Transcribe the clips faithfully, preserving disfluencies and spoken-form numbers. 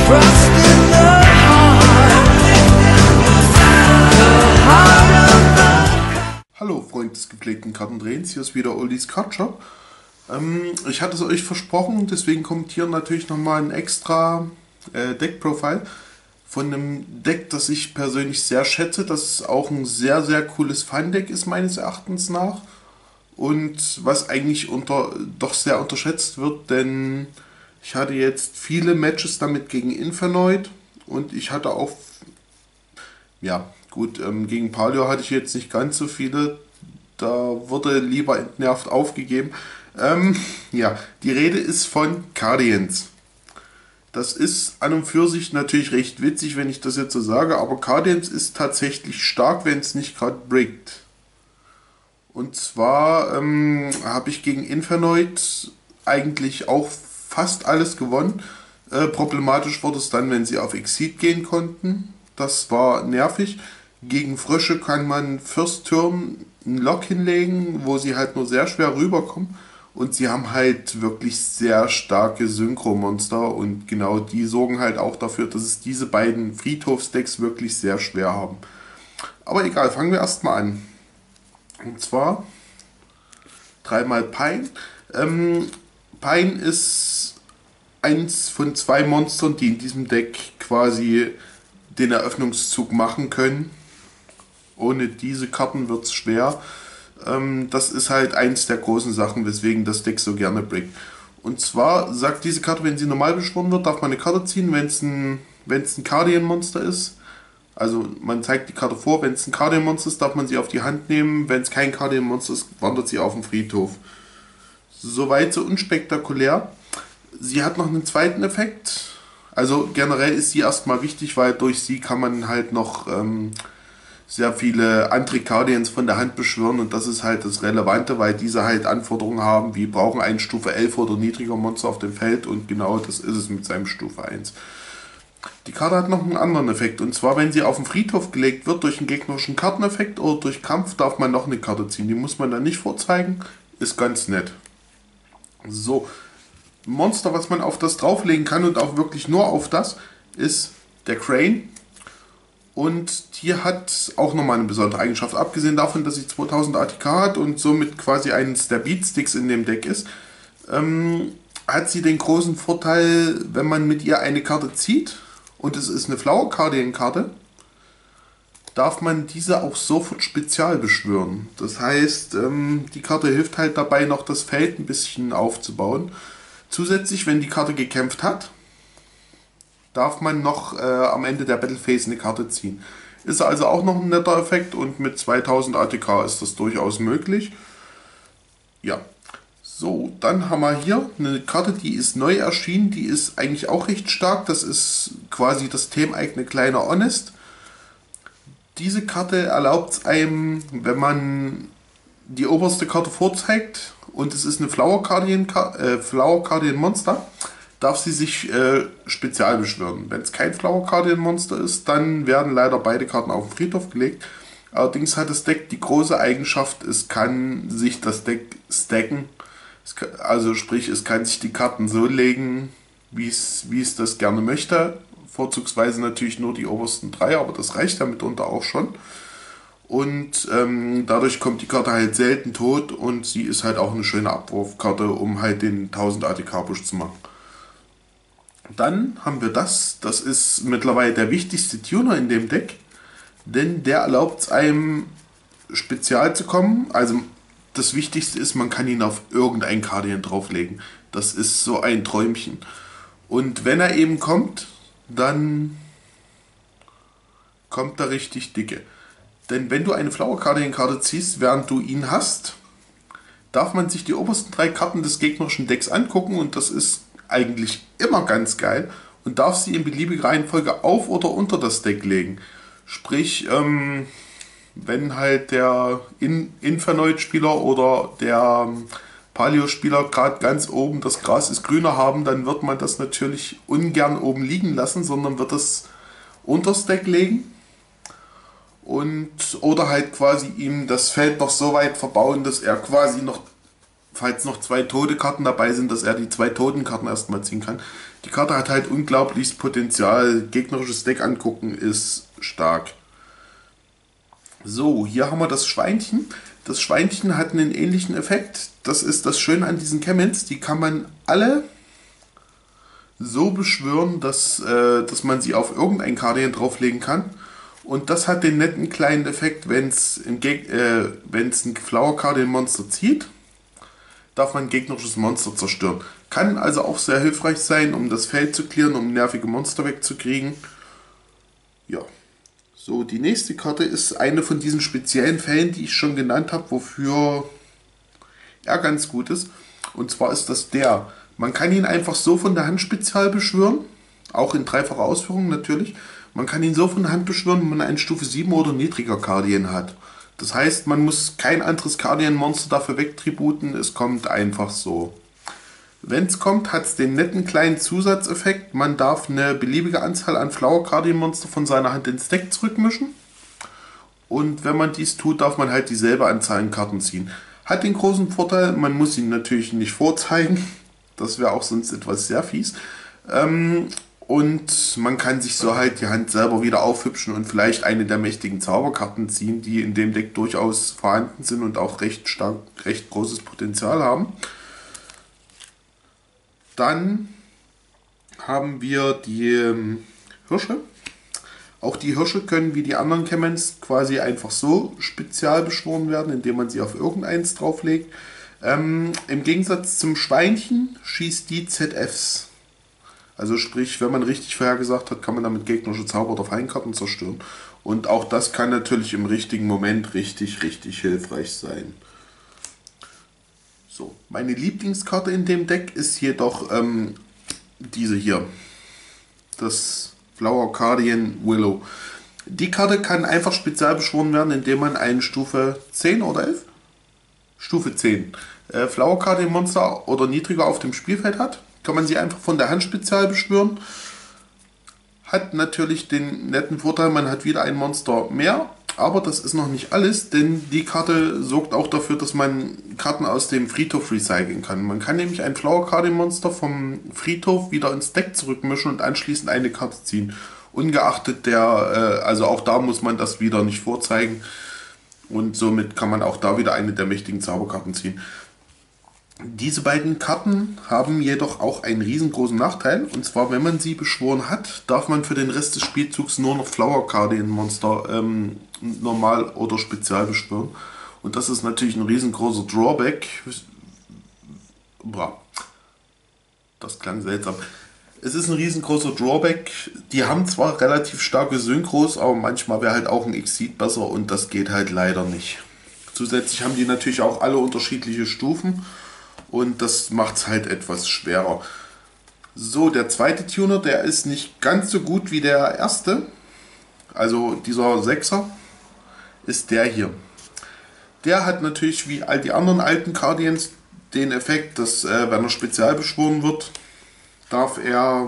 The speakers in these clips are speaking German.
Trust in the heart, the heart of the... Hallo Freunde des gepflegten Kartendrehens, hier ist wieder Oldies Card Shop. Ähm, ich hatte es euch versprochen, deswegen kommt hier natürlich nochmal ein extra äh, Deck-Profile von einem Deck, das ich persönlich sehr schätze, das auch ein sehr, sehr cooles Fun-Deck ist meines Erachtens nach. Und was eigentlich unter, doch sehr unterschätzt wird, denn ich hatte jetzt viele Matches damit gegen Infernoid und ich hatte auch, ja gut, ähm, gegen Palio hatte ich jetzt nicht ganz so viele, da wurde lieber entnervt aufgegeben. Ähm, ja, die Rede ist von Cardians. Das ist an und für sich natürlich recht witzig, wenn ich das jetzt so sage, aber Cardians ist tatsächlich stark, wenn es nicht gerade brickt. Und zwar ähm, habe ich gegen Infernoid eigentlich auch fast alles gewonnen. Äh, problematisch wurde es dann, wenn sie auf Exceed gehen konnten. Das war nervig. Gegen Frösche kann man First Turn einen Lock hinlegen, wo sie halt nur sehr schwer rüberkommen. Und sie haben halt wirklich sehr starke Synchro-Monster. Und genau die sorgen halt auch dafür, dass es diese beiden Friedhofsdecks wirklich sehr schwer haben. Aber egal, fangen wir erstmal an. Und zwar dreimal Pine. Ähm, Pine ist eins von zwei Monstern, die in diesem Deck quasi den Eröffnungszug machen können. Ohne diese Karten wird es schwer. Ähm, das ist halt eins der großen Sachen, weswegen das Deck so gerne brickt. Und zwar sagt diese Karte, wenn sie normal beschworen wird, darf man eine Karte ziehen, wenn es ein, wenn es ein Cardian-Monster ist. Also man zeigt die Karte vor, wenn es ein Cardian-Monster ist, darf man sie auf die Hand nehmen. Wenn es kein Cardian-Monster ist, wandert sie auf den Friedhof. Soweit so unspektakulär. Sie hat noch einen zweiten Effekt. Also generell ist sie erstmal wichtig, weil durch sie kann man halt noch ähm, sehr viele andere Cardians von der Hand beschwören. Und das ist halt das Relevante, weil diese halt Anforderungen haben, wie brauchen ein Stufe elf oder niedriger Monster auf dem Feld. Und genau das ist es mit seinem Stufe eins. Die Karte hat noch einen anderen Effekt, und zwar, wenn sie auf den Friedhof gelegt wird durch einen gegnerischen Karteneffekt oder durch Kampf, darf man noch eine Karte ziehen. Die muss man dann nicht vorzeigen, ist ganz nett. So, ein Monster, was man auf das drauflegen kann und auch wirklich nur auf das, ist der Crane. Und die hat auch nochmal eine besondere Eigenschaft, abgesehen davon, dass sie zweitausend A T K hat und somit quasi eines der Beatsticks in dem Deck ist. Ähm, hat sie den großen Vorteil, wenn man mit ihr eine Karte zieht, und es ist eine Flower Cardian Karte, darf man diese auch sofort spezial beschwören. Das heißt, ähm, die Karte hilft halt dabei, noch das Feld ein bisschen aufzubauen. Zusätzlich, wenn die Karte gekämpft hat, darf man noch äh, am Ende der Battle Phase eine Karte ziehen. Ist also auch noch ein netter Effekt, und mit zweitausend A T K ist das durchaus möglich. Ja. So, dann haben wir hier eine Karte, die ist neu erschienen, die ist eigentlich auch recht stark. Das ist quasi das themeneigene kleine Honest. Diese Karte erlaubt es einem, wenn man die oberste Karte vorzeigt und es ist eine Flower Cardian, äh, Flower Cardian Monster, darf sie sich äh, spezial beschwören. Wenn es kein Flower Cardian Monster ist, dann werden leider beide Karten auf den Friedhof gelegt. Allerdings hat das Deck die große Eigenschaft, es kann sich das Deck stacken. Also sprich, es kann sich die Karten so legen, wie es, wie es das gerne möchte. Vorzugsweise natürlich nur die obersten drei, aber das reicht ja mitunter auch schon. Und ähm, dadurch kommt die Karte halt selten tot, und sie ist halt auch eine schöne Abwurfkarte, um halt den tausend A T K-Push zu machen. Dann haben wir das, das ist mittlerweile der wichtigste Tuner in dem Deck, denn der erlaubt es einem, spezial zu kommen. Also das Wichtigste ist, man kann ihn auf irgendein Cardian drauflegen. Das ist so ein Träumchen. Und wenn er eben kommt, dann kommt er richtig dicke. Denn wenn du eine Flower Cardian Karte ziehst, während du ihn hast, darf man sich die obersten drei Karten des gegnerischen Decks angucken, und das ist eigentlich immer ganz geil, und darf sie in beliebiger Reihenfolge auf oder unter das Deck legen. Sprich, ähm, wenn halt der In Infernoid-Spieler oder der Palio-Spieler gerade ganz oben das Gras ist grüner haben, dann wird man das natürlich ungern oben liegen lassen, sondern wird es unter das Deck legen. Und, oder halt quasi ihm das Feld noch so weit verbauen, dass er quasi noch, falls noch zwei tote Karten dabei sind, dass er die zwei toten Karten erstmal ziehen kann. Die Karte hat halt unglaubliches Potenzial. Gegnerisches Deck angucken ist stark. So, hier haben wir das Schweinchen. Das Schweinchen hat einen ähnlichen Effekt. Das ist das Schöne an diesen Camels. Die kann man alle so beschwören, dass, äh, dass man sie auf irgendein Guardian drauflegen kann. Und das hat den netten kleinen Effekt, wenn es äh, wenn's ein Flower Guardian Monster zieht, darf man ein gegnerisches Monster zerstören. Kann also auch sehr hilfreich sein, um das Feld zu clearen, um nervige Monster wegzukriegen. Ja. So, die nächste Karte ist eine von diesen speziellen Fällen, die ich schon genannt habe, wofür er ganz gut ist. Und zwar ist das der. Man kann ihn einfach so von der Hand spezial beschwören, auch in dreifacher Ausführung natürlich. Man kann ihn so von der Hand beschwören, wenn man einen Stufe sieben oder niedriger Guardian hat. Das heißt, man muss kein anderes Guardian-Monster dafür wegtributen, es kommt einfach so. Wenn es kommt, hat es den netten kleinen Zusatzeffekt. Man darf eine beliebige Anzahl an Flower Guardian Monster von seiner Hand ins Deck zurückmischen. Und wenn man dies tut, darf man halt dieselbe Anzahl an Karten ziehen. Hat den großen Vorteil, man muss ihn natürlich nicht vorzeigen. Das wäre auch sonst etwas sehr fies. Ähm, und man kann sich so halt die Hand selber wieder aufhübschen und vielleicht eine der mächtigen Zauberkarten ziehen, die in dem Deck durchaus vorhanden sind und auch recht stark, recht großes Potenzial haben. Dann haben wir die ähm, Hirsche. Auch die Hirsche können wie die anderen Camels quasi einfach so spezial beschworen werden, indem man sie auf irgendeins drauflegt. Ähm, Im Gegensatz zum Schweinchen schießt die Z Fs. Also sprich, wenn man richtig vorhergesagt hat, kann man damit gegnerische Zauber oder Feindkarten zerstören. Und auch das kann natürlich im richtigen Moment richtig, richtig hilfreich sein. So, meine Lieblingskarte in dem Deck ist jedoch ähm, diese hier. Das Flower Guardian Willow. Die Karte kann einfach spezial beschworen werden, indem man einen Stufe zehn oder elf? Stufe zehn. Äh, Flower Guardian Monster oder niedriger auf dem Spielfeld hat. Kann man sie einfach von der Hand spezial beschwören. Hat natürlich den netten Vorteil, man hat wieder ein Monster mehr. Aber das ist noch nicht alles, denn die Karte sorgt auch dafür, dass man Karten aus dem Friedhof recyceln kann. Man kann nämlich ein Flower Guardian Monster vom Friedhof wieder ins Deck zurückmischen und anschließend eine Karte ziehen. Ungeachtet der, äh, also auch da muss man das wieder nicht vorzeigen. Und somit kann man auch da wieder eine der mächtigen Zauberkarten ziehen. Diese beiden Karten haben jedoch auch einen riesengroßen Nachteil. Und zwar, wenn man sie beschworen hat, darf man für den Rest des Spielzugs nur noch Flower Guardian Monster ähm, normal oder spezial beschwören. Und das ist natürlich ein riesengroßer Drawback. Boah, das klang seltsam. Es ist ein riesengroßer Drawback. Die haben zwar relativ starke Synchros, aber manchmal wäre halt auch ein Exceed besser und das geht halt leider nicht. Zusätzlich haben die natürlich auch alle unterschiedliche Stufen. Und das macht es halt etwas schwerer. So, der zweite Tuner, der ist nicht ganz so gut wie der erste. Also dieser Sechser ist der hier. Der hat natürlich wie all die anderen alten Guardians den Effekt, dass äh, wenn er spezial beschworen wird, darf er...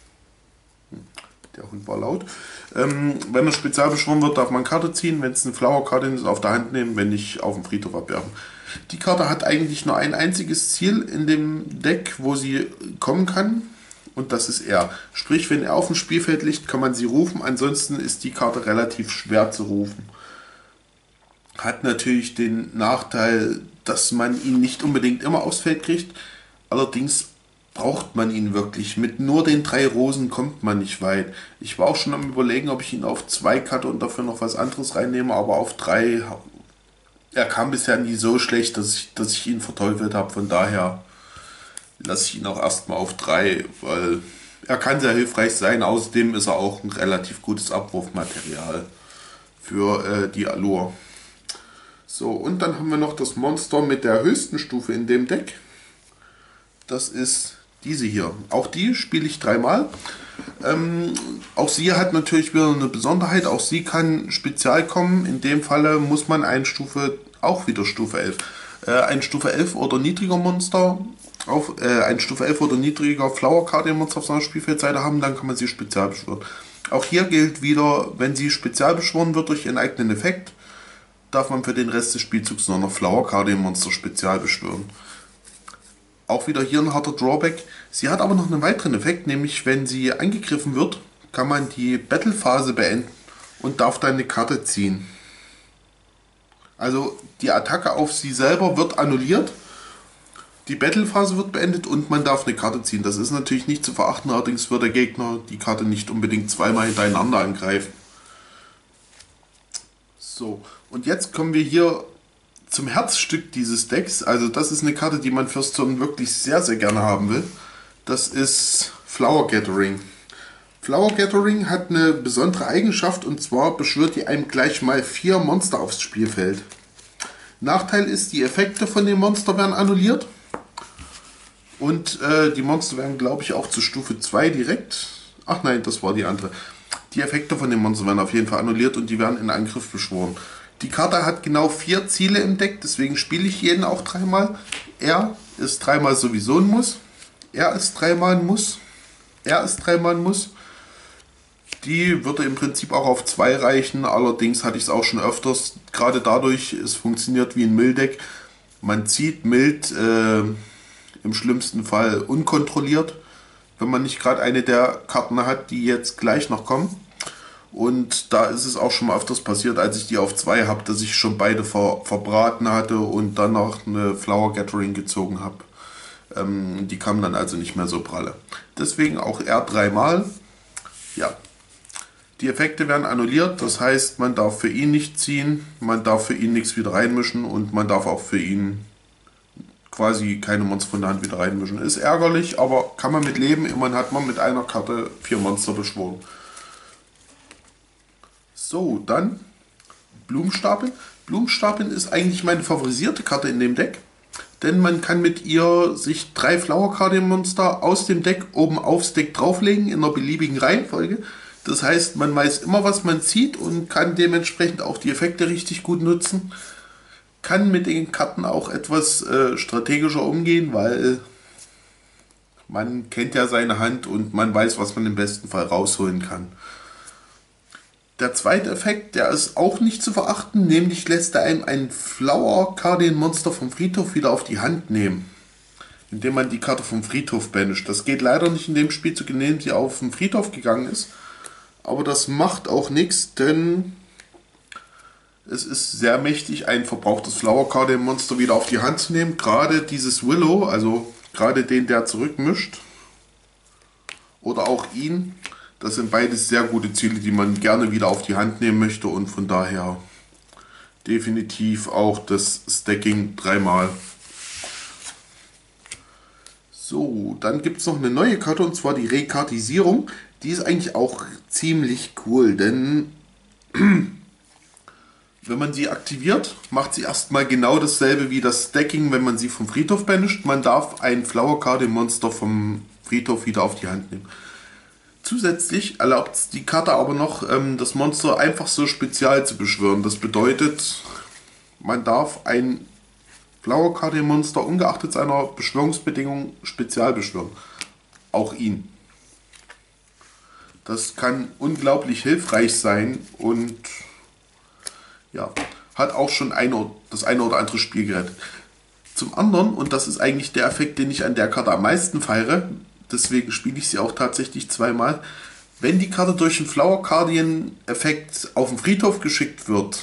Der Hund war laut. Ähm, wenn er spezial beschworen wird, darf man Karte ziehen. Wenn es ein Flower Guardian ist, auf der Hand nehmen. Wenn nicht, auf dem Friedhof abwerfen. Die Karte hat eigentlich nur ein einziges Ziel in dem Deck, wo sie kommen kann. Und das ist er. Sprich, wenn er auf dem Spielfeld liegt, kann man sie rufen. Ansonsten ist die Karte relativ schwer zu rufen. Hat natürlich den Nachteil, dass man ihn nicht unbedingt immer aufs Feld kriegt. Allerdings braucht man ihn wirklich. Mit nur den drei Rosen kommt man nicht weit. Ich war auch schon am Überlegen, ob ich ihn auf zwei cutte und dafür noch was anderes reinnehme, aber auf drei... Er kam bisher nie so schlecht, dass ich, dass ich ihn verteufelt habe. Von daher lasse ich ihn auch erstmal auf drei, weil er kann sehr hilfreich sein. Außerdem ist er auch ein relativ gutes Abwurfmaterial für äh, die Allure. So, und dann haben wir noch das Monster mit der höchsten Stufe in dem Deck. Das ist diese hier. Auch die spiele ich dreimal. Ähm, auch sie hat natürlich wieder eine Besonderheit. Auch sie kann spezial kommen. In dem Falle muss man ein Stufe, auch wieder Stufe elf, äh, ein Stufe elf oder niedriger Monster, auf, äh, ein Stufe elf oder niedriger Flower Guardian Monster auf seiner Spielfeldseite haben, dann kann man sie spezial beschwören. Auch hier gilt wieder, wenn sie spezial beschworen wird durch ihren eigenen Effekt, darf man für den Rest des Spielzugs nur noch Flower Guardian Monster spezial beschwören. Auch wieder hier ein harter Drawback. Sie hat aber noch einen weiteren Effekt, nämlich wenn sie angegriffen wird, kann man die Battle-Phase beenden und darf dann eine Karte ziehen. Also die Attacke auf sie selber wird annulliert, die Battle-Phase wird beendet und man darf eine Karte ziehen. Das ist natürlich nicht zu verachten, allerdings wird der Gegner die Karte nicht unbedingt zweimal hintereinander angreifen. So, und jetzt kommen wir hier zum Herzstück dieses Decks. Also das ist eine Karte, die man fürs Turn wirklich sehr, sehr gerne haben will. Das ist Flower Gathering. Flower Gathering hat eine besondere Eigenschaft, und zwar beschwört die einem gleich mal vier Monster aufs Spielfeld. Nachteil ist, die Effekte von dem Monster werden annulliert. Und äh, die Monster werden, glaube ich, auch zu Stufe zwei direkt. Ach nein, das war die andere. Die Effekte von dem Monster werden auf jeden Fall annulliert und die werden in Angriff beschworen. Die Karte hat genau vier Ziele im Deck, deswegen spiele ich jeden auch dreimal. Er ist dreimal sowieso ein Muss. Er ist dreimal ein Muss. Er ist dreimal ein Muss. Die würde im Prinzip auch auf zwei reichen, allerdings hatte ich es auch schon öfters. Gerade dadurch, es funktioniert wie ein Mill-Deck. Man zieht Mild äh, im schlimmsten Fall unkontrolliert, wenn man nicht gerade eine der Karten hat, die jetzt gleich noch kommen. Und da ist es auch schon mal öfters passiert, als ich die auf zwei habe, dass ich schon beide ver verbraten hatte und dann noch eine Flower Gathering gezogen habe. Ähm, die kamen dann also nicht mehr so pralle. Deswegen auch er dreimal. Ja. Die Effekte werden annulliert, das heißt, man darf für ihn nicht ziehen, man darf für ihn nichts wieder reinmischen und man darf auch für ihn quasi keine Monster von der Hand wieder reinmischen. Ist ärgerlich, aber kann man mit leben. Immerhin hat man mit einer Karte vier Monster beschworen. So, dann Blumenstapel. Blumenstapeln ist eigentlich meine favorisierte Karte in dem Deck, denn man kann mit ihr sich drei Flower Guardian Monster aus dem Deck oben aufs Deck drauflegen in einer beliebigen Reihenfolge. Das heißt, man weiß immer, was man zieht und kann dementsprechend auch die Effekte richtig gut nutzen. Kann mit den Karten auch etwas äh, strategischer umgehen, weil man kennt ja seine Hand und man weiß, was man im besten Fall rausholen kann. Der zweite Effekt, der ist auch nicht zu verachten, nämlich lässt er einem ein Flower Guardian Monster vom Friedhof wieder auf die Hand nehmen, indem man die Karte vom Friedhof banisht. Das geht leider nicht in dem Spielzug, in dem sie auf den Friedhof gegangen ist, aber das macht auch nichts, denn es ist sehr mächtig, ein verbrauchtes Flower Guardian Monster wieder auf die Hand zu nehmen. Gerade dieses Willow, also gerade den, der zurückmischt, oder auch ihn. Das sind beides sehr gute Ziele, die man gerne wieder auf die Hand nehmen möchte und von daher definitiv auch das Stacking dreimal. So, dann gibt es noch eine neue Karte und zwar die Rekartisierung. Die ist eigentlich auch ziemlich cool, denn wenn man sie aktiviert, macht sie erstmal genau dasselbe wie das Stacking, wenn man sie vom Friedhof banisht. Man darf ein Flower Guardian Monster vom Friedhof wieder auf die Hand nehmen. Zusätzlich erlaubt es die Karte aber noch, ähm, das Monster einfach so spezial zu beschwören. Das bedeutet, man darf ein Flower Guardian Monster ungeachtet seiner Beschwörungsbedingung spezial beschwören. Auch ihn. Das kann unglaublich hilfreich sein und ja, hat auch schon ein, das eine oder andere Spiel gerettet. Zum anderen, und das ist eigentlich der Effekt, den ich an der Karte am meisten feiere, deswegen spiele ich sie auch tatsächlich zweimal. Wenn die Karte durch einen Flower Guardian Effekt auf den Friedhof geschickt wird,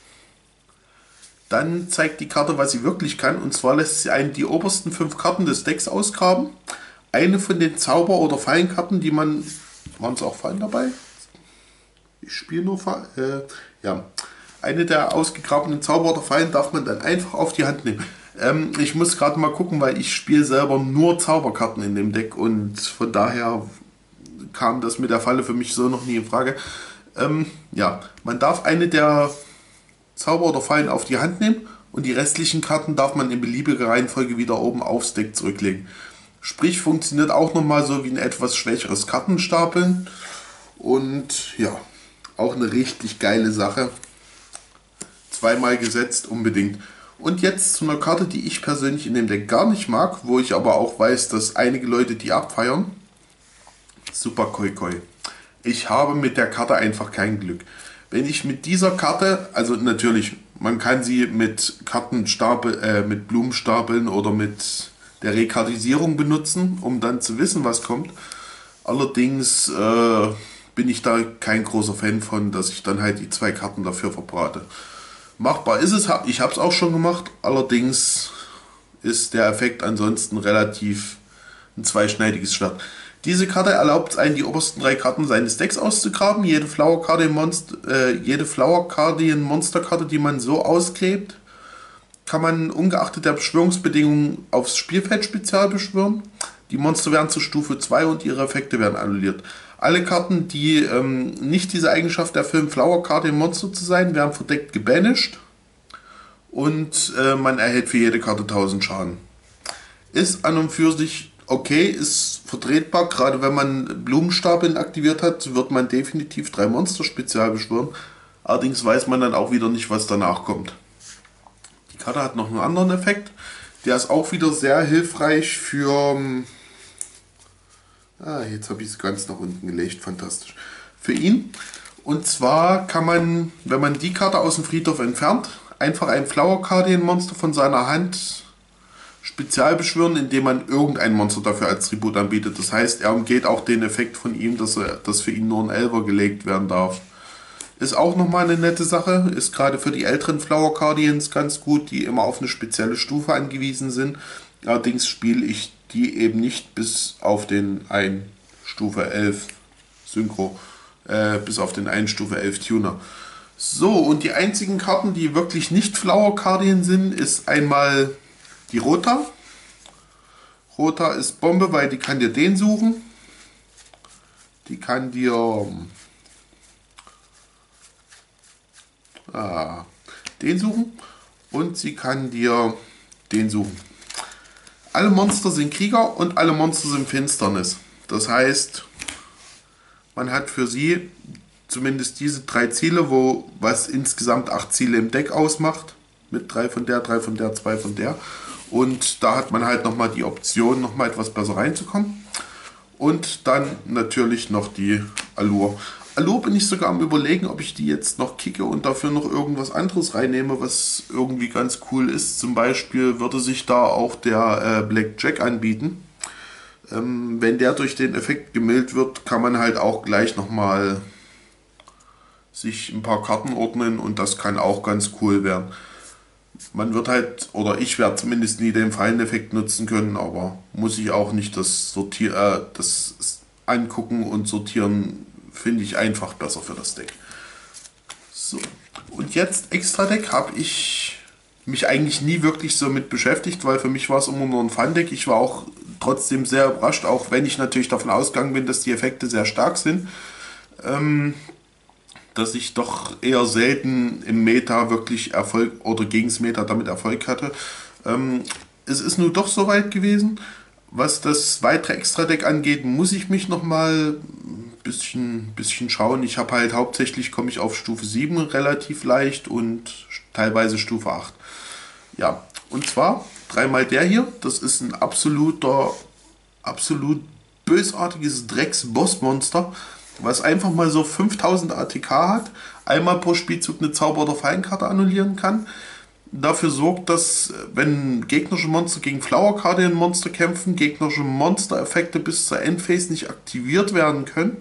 dann zeigt die Karte, was sie wirklich kann. Und zwar lässt sie einen die obersten fünf Karten des Decks ausgraben. Eine von den Zauber- oder Fallenkarten, die man... Waren es auch Fallen dabei? Ich spiele nur Fallen. Äh, ja. Eine der ausgegrabenen Zauber oder Fallen darf man dann einfach auf die Hand nehmen. Ähm, ich muss gerade mal gucken, weil ich spiele selber nur Zauberkarten in dem Deck und von daher kam das mit der Falle für mich so noch nie in Frage. Ähm, ja, man darf eine der Zauber oder Fallen auf die Hand nehmen und die restlichen Karten darf man in beliebiger Reihenfolge wieder oben aufs Deck zurücklegen. Sprich, funktioniert auch nochmal so wie ein etwas schwächeres Kartenstapeln und ja, auch eine richtig geile Sache. Zweimal gesetzt, unbedingt. Und jetzt zu einer Karte, die ich persönlich in dem Deck gar nicht mag, wo ich aber auch weiß, dass einige Leute die abfeiern. Super Koi Koi. Ich habe mit der Karte einfach kein Glück. Wenn ich mit dieser Karte, also natürlich, man kann sie mit Kartenstapel, äh, mit Blumenstapeln oder mit der Rekardisierung benutzen, um dann zu wissen, was kommt. Allerdings äh, bin ich da kein großer Fan von, dass ich dann halt die zwei Karten dafür verbrate. Machbar ist es, ich habe es auch schon gemacht, allerdings ist der Effekt ansonsten relativ ein zweischneidiges Schwert. Diese Karte erlaubt es einen, die obersten drei Karten seines Decks auszugraben. Jede Flower Guardian Monster, äh, jede Flower Guardian Monsterkarte, die man so ausgräbt, kann man ungeachtet der Beschwörungsbedingungen aufs Spielfeld spezial beschwören. Die Monster werden zur Stufe zwei und ihre Effekte werden annulliert. Alle Karten, die ähm, nicht diese Eigenschaft erfüllen, Flower Guardian Monster zu sein, werden verdeckt gebanished. Und äh, man erhält für jede Karte tausend Schaden. Ist an und für sich okay, ist vertretbar. Gerade wenn man Blumenstapeln aktiviert hat, wird man definitiv drei Monster spezial beschwören. Allerdings weiß man dann auch wieder nicht, was danach kommt. Die Karte hat noch einen anderen Effekt. Der ist auch wieder sehr hilfreich für... Ah, jetzt habe ich es ganz nach unten gelegt. Fantastisch. Für ihn. Und zwar kann man, wenn man die Karte aus dem Friedhof entfernt, einfach ein Flower Guardian Monster von seiner Hand spezial beschwören, indem man irgendein Monster dafür als Tribut anbietet. Das heißt, er umgeht auch den Effekt von ihm, dass, er, dass für ihn nur ein Elfer gelegt werden darf. Ist auch nochmal eine nette Sache. Ist gerade für die älteren Flower Guardians ganz gut, die immer auf eine spezielle Stufe angewiesen sind. Allerdings spiele ich die eben nicht bis auf den ein Stufe elf Synchro, äh, bis auf den ein Stufe elf Tuner. So, und die einzigen Karten, die wirklich nicht Flower Guardian sind, ist einmal die Rota. Rota ist Bombe, weil die kann dir den suchen. Die kann dir ah, den suchen. Und sie kann dir den suchen. Alle Monster sind Krieger und alle Monster sind Finsternis. Das heißt, man hat für sie zumindest diese drei Ziele, wo was insgesamt acht Ziele im Deck ausmacht. Mit drei von der, drei von der, zwei von der. Und da hat man halt nochmal die Option, nochmal etwas besser reinzukommen. Und dann natürlich noch die Allure. Allure bin ich sogar am Überlegen, ob ich die jetzt noch kicke und dafür noch irgendwas anderes reinnehme, was irgendwie ganz cool ist. Zum Beispiel würde sich da auch der äh, Blackjack anbieten. Ähm, wenn der durch den Effekt gemildt wird, kann man halt auch gleich nochmal sich ein paar Karten ordnen und das kann auch ganz cool werden. Man wird halt, oder ich werde zumindest nie den Falleneffekt nutzen können, aber muss ich auch nicht das Sortier, äh, das angucken und sortieren, finde ich einfach besser für das Deck. So, und jetzt Extra Deck habe ich mich eigentlich nie wirklich so mit beschäftigt, weil für mich war es immer nur ein Fun-Deck. Ich war auch trotzdem sehr überrascht, auch wenn ich natürlich davon ausgegangen bin, dass die Effekte sehr stark sind, ähm, dass ich doch eher selten im Meta wirklich Erfolg oder gegen das Meta damit Erfolg hatte. Ähm, es ist nun doch soweit gewesen. Was das weitere Extra-Deck angeht, muss ich mich nochmal ein bisschen, bisschen schauen. Ich habe halt hauptsächlich, komme ich auf Stufe sieben relativ leicht und teilweise Stufe acht. Ja, und zwar dreimal der hier. Das ist ein absoluter, absolut bösartiges Drecks-Bossmonster, was einfach mal so fünftausend A T K hat, einmal pro Spielzug eine Zauber- oder Fallenkarte annullieren kann, dafür sorgt, dass wenn gegnerische Monster gegen Flower Guardian Monster kämpfen, gegnerische Monster-Effekte bis zur Endphase nicht aktiviert werden können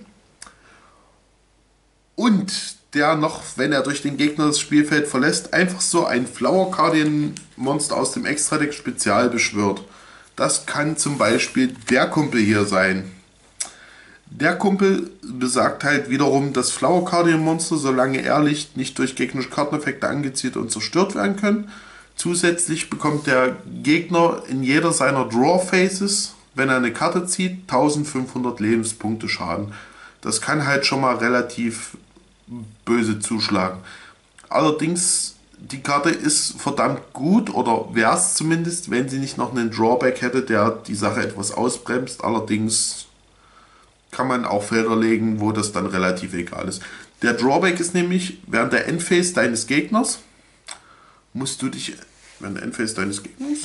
und der noch, wenn er durch den Gegner das Spielfeld verlässt, einfach so ein Flower Guardian Monster aus dem Extra-Deck spezial beschwört. Das kann zum Beispiel der Kumpel hier sein. Der Kumpel besagt halt wiederum, dass Flower Guardian Monster, solange er liegt, nicht durch gegnerische Karteneffekte angezielt und zerstört werden können. Zusätzlich bekommt der Gegner in jeder seiner Draw Phases, wenn er eine Karte zieht, eintausendfünfhundert Lebenspunkte Schaden. Das kann halt schon mal relativ böse zuschlagen. Allerdings, die Karte ist verdammt gut, oder wäre es zumindest, wenn sie nicht noch einen Drawback hätte, der die Sache etwas ausbremst. Allerdings kann man auch Felder legen, wo das dann relativ egal ist. Der Drawback ist nämlich, während der Endphase deines Gegners musst du dich, während der Endphase deines Gegners,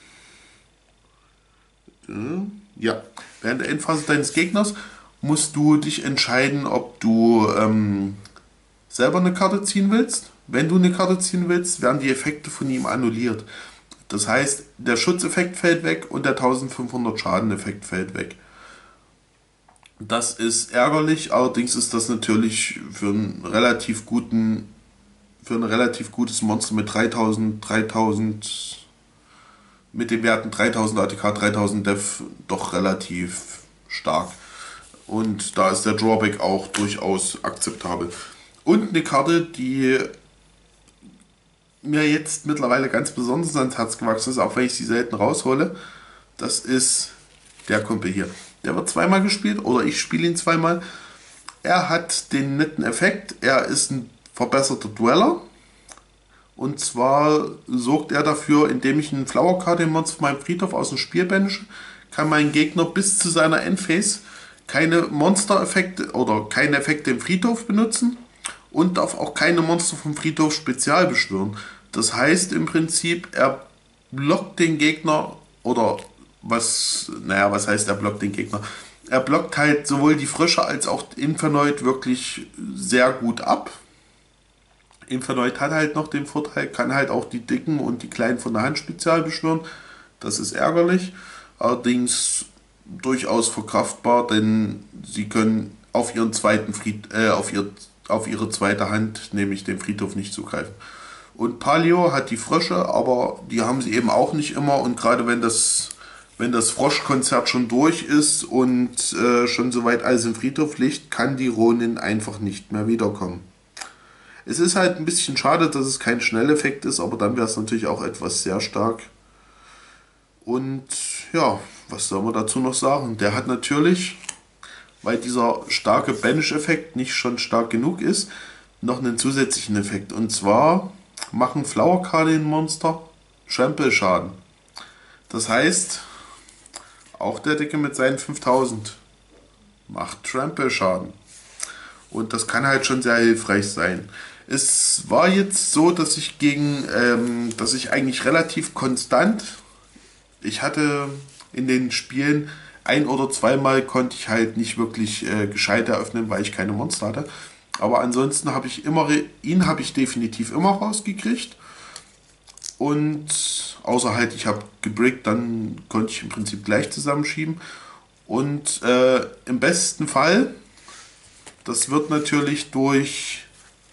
ja, während der Endphase deines Gegners musst du dich entscheiden, ob du ähm, selber eine Karte ziehen willst. Wenn du eine Karte ziehen willst, werden die Effekte von ihm annulliert. Das heißt, der Schutzeffekt fällt weg und der eintausendfünfhundert Schadeneffekt fällt weg. Das ist ärgerlich, allerdings ist das natürlich für einen relativ guten, für ein relativ gutes Monster mit dreitausend, dreitausend, mit den Werten dreitausend A T K, dreitausend Def doch relativ stark. Und da ist der Drawback auch durchaus akzeptabel. Und eine Karte, die mir jetzt mittlerweile ganz besonders ans Herz gewachsen ist, auch wenn ich sie selten raushole, das ist der Kumpel hier. Der wird zweimal gespielt oder ich spiele ihn zweimal. Er hat den netten Effekt, er ist ein verbesserter Dweller. Und zwar sorgt er dafür, indem ich einen Flower Card Monster von meinem Friedhof aus dem Spiel banische, kann mein Gegner bis zu seiner Endphase keine Monster-Effekte oder keine Effekte im Friedhof benutzen und darf auch keine Monster vom Friedhof spezial beschwören. Das heißt im Prinzip, er blockt den Gegner oder was, naja, was heißt er blockt den Gegner? Er blockt halt sowohl die Frösche als auch Infernoid wirklich sehr gut ab. Infernoid hat halt noch den Vorteil, kann halt auch die Dicken und die Kleinen von der Hand spezial beschwören. Das ist ärgerlich, allerdings durchaus verkraftbar, denn sie können auf ihren zweiten Fried, äh, auf, ihr, auf ihre zweite Hand, nämlich den Friedhof, nicht zugreifen. Und Paleo hat die Frösche, aber die haben sie eben auch nicht immer und gerade wenn das Wenn das Froschkonzert schon durch ist und äh, schon soweit alles im Friedhof liegt, kann die Ronin einfach nicht mehr wiederkommen. Es ist halt ein bisschen schade, dass es kein Schnelleffekt ist, aber dann wäre es natürlich auch etwas sehr stark. Und ja, was soll man dazu noch sagen? Der hat natürlich, weil dieser starke Banish-Effekt nicht schon stark genug ist, noch einen zusätzlichen Effekt. Und zwar machen Flower Cardin Monster Trample-Schaden. Das heißt, auch der Dicke mit seinen fünftausend macht Trample-Schaden. Und das kann halt schon sehr hilfreich sein. Es war jetzt so, dass ich gegen, ähm, dass ich eigentlich relativ konstant, ich hatte in den Spielen ein oder zweimal konnte ich halt nicht wirklich äh, gescheit eröffnen, weil ich keine Monster hatte. Aber ansonsten habe ich immer, ihn habe ich definitiv immer rausgekriegt. Und außer halt, ich habe gebrickt, dann konnte ich im Prinzip gleich zusammenschieben. Und äh, im besten Fall, das wird natürlich durch,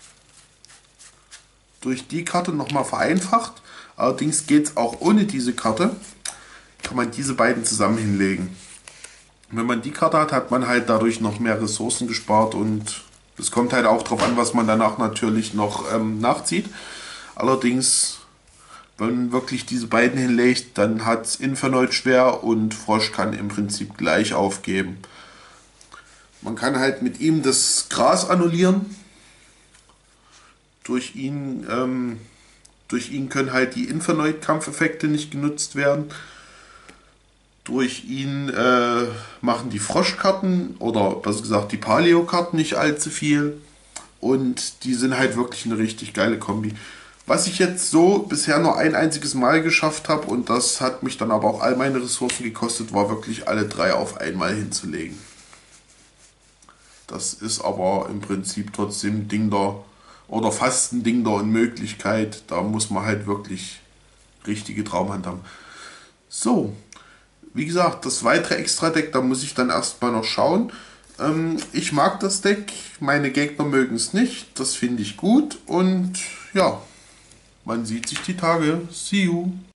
durch die Karte nochmal vereinfacht. Allerdings geht es auch ohne diese Karte, kann man diese beiden zusammen hinlegen. Wenn man die Karte hat, hat man halt dadurch noch mehr Ressourcen gespart und es kommt halt auch darauf an, was man danach natürlich noch ähm, nachzieht. Allerdings, wenn man wirklich diese beiden hinlegt, dann hat es Infernoid schwer und Frosch kann im Prinzip gleich aufgeben. Man kann halt mit ihm das Gras annullieren. Durch ihn, ähm, durch ihn können halt die Infernoid-Kampfeffekte nicht genutzt werden. Durch ihn äh, machen die Froschkarten oder besser gesagt die Paleo-Karten nicht allzu viel. Und die sind halt wirklich eine richtig geile Kombi. Was ich jetzt so bisher nur ein einziges Mal geschafft habe, und das hat mich dann aber auch all meine Ressourcen gekostet, war wirklich alle drei auf einmal hinzulegen. Das ist aber im Prinzip trotzdem ein Ding der, oder fast ein Ding der Unmöglichkeit. Da muss man halt wirklich richtige Traumhand haben. So, wie gesagt, das weitere Extra-Deck, da muss ich dann erstmal noch schauen. Ähm, ich mag das Deck, meine Gegner mögen es nicht, das finde ich gut und ja, man sieht sich die Tage. See you!